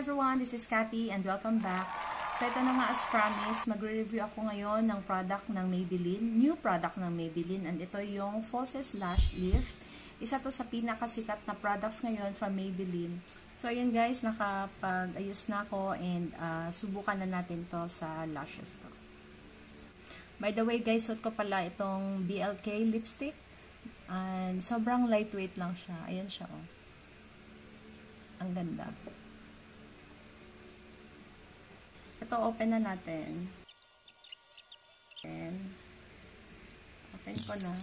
everyone, this is Cathy and welcome back. So ito na nga, as promised, magre-review ako ngayon ng product ng Maybelline, new product ng Maybelline, and ito yung Falsies Lash Lift. Isa to sa pinakasikat na products ngayon from Maybelline. So ayan guys, nakapag-ayos na ako and subukan na natin to sa lashes ko. By the way guys, suot ko pala itong BLK lipstick and sobrang lightweight lang siya. Ayan siya oh. Ang ganda. Ito, open na natin. And, open ko na.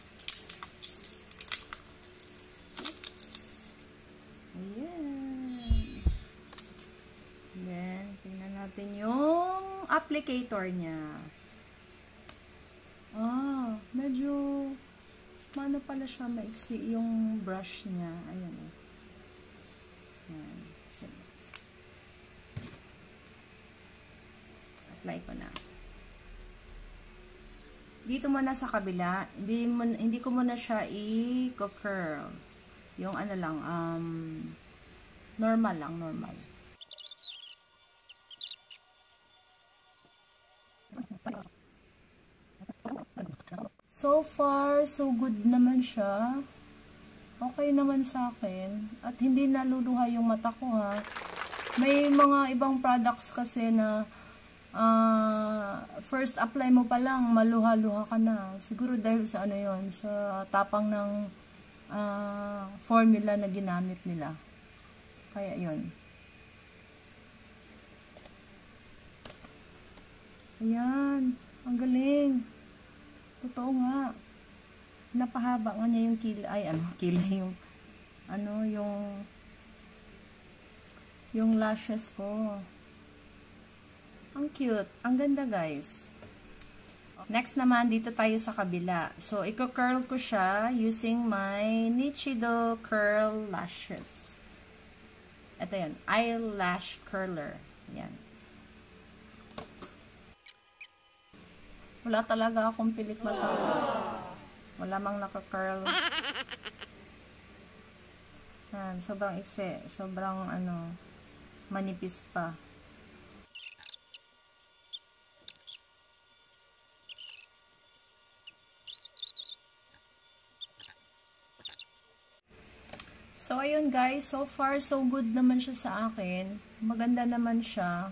Ayan. Then, tingnan natin yung applicator niya. Medyo ano pala siya, maiksi yung brush niya. Ayan. Ayan. Sige. Apply ko na. Dito muna sa kabila, hindi ko muna siya i-curl. Yung ano lang, normal lang, normal. So far, so good naman siya. Okay naman sa akin. At hindi naluluha yung mata ko ha. May mga ibang products kasi na first apply mo pa lang, maluha-luha ka na. Siguro dahil sa ano yon, sa tapang ng formula na ginamit nila. Kaya yon. Ayan. Ang galing. Totoo nga. Napahaba nga niya yung kilay. Yung lashes ko. Ang cute. Ang ganda guys. Next naman, dito tayo sa kabila. So, i-curl ko siya using my Nichido Curl Lashes. Ito yan. Eyelash Curler. Yan. Wala talaga akong pilik mata. Wala mang naka-curl. Yan. Sobrang iksi. Sobrang manipis pa. So, ayun guys, so far, so good naman siya sa akin. Maganda naman siya.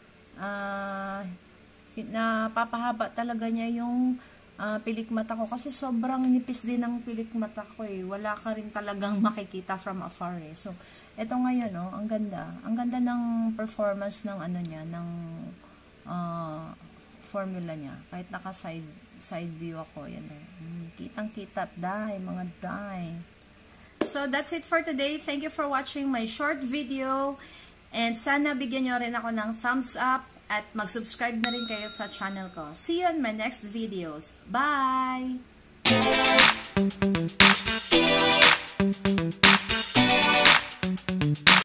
Napapahaba talaga niya yung pilik mata ko. Kasi sobrang nipis din ang pilik mata ko eh. Wala ka rin talagang makikita from afar eh. So, eto ngayon oh, ang ganda. Ang ganda ng performance ng niya, ng formula niya. Kahit naka-side view ako. Yan eh. Kitang-kita, mga dye. So, that's it for today. Thank you for watching my short video. And sana bigyan nyo rin ako ng thumbs up at mag-subscribe na rin kayo sa channel ko. See you on my next videos. Bye!